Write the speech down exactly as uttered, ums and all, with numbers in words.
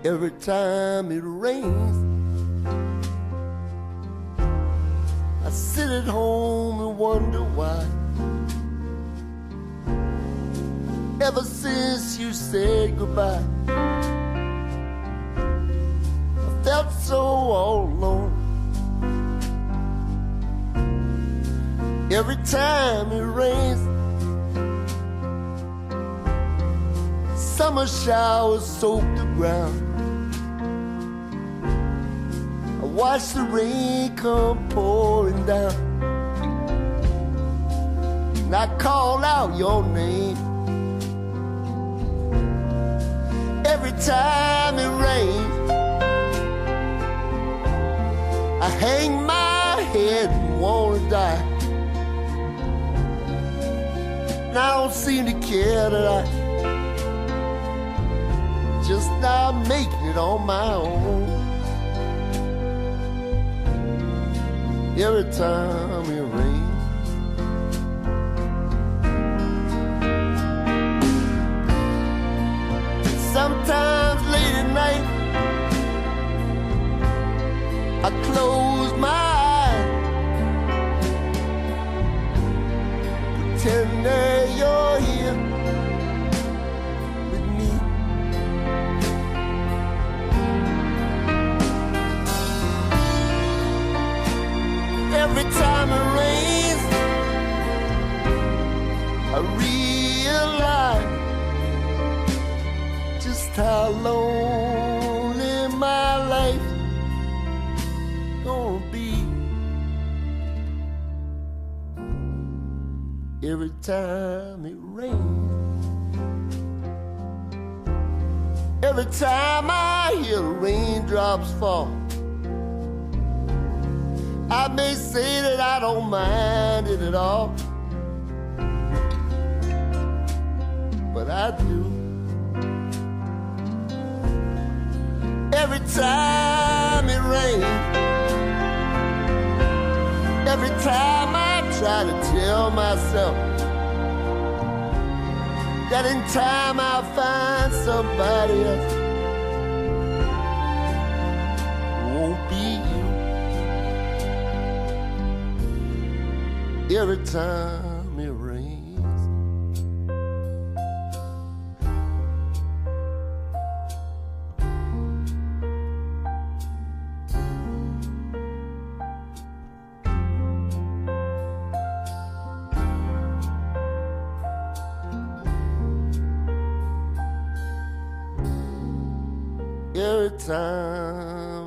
every time it rains. I sit at home and wonder why. Ever since you said goodbye, I felt so all alone. Every time it rains, summer showers soak the ground. I watch the rain come pouring down, and I call out your name. Every time it rains, I hang my head and wanna die. And I don't seem to care that I just not making it on my own. Every time it rains, sometimes late at night I close my eyes, pretend that you're here with me. Every time it rains, I realize just how lonely my life gonna be. Every time it rains, every time I hear the raindrops fall, I may say that I don't mind it at all, but I do. Every time it rains, every time I try to tell myself that in time I'll find somebody else, won't be you. Every time it rains, every time